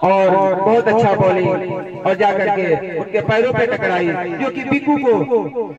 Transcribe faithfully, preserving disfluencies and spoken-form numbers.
और बहुत अच्छा बॉलिंग और जाकर के उनके पैरों पे टकराई, जो कि बिक्कू को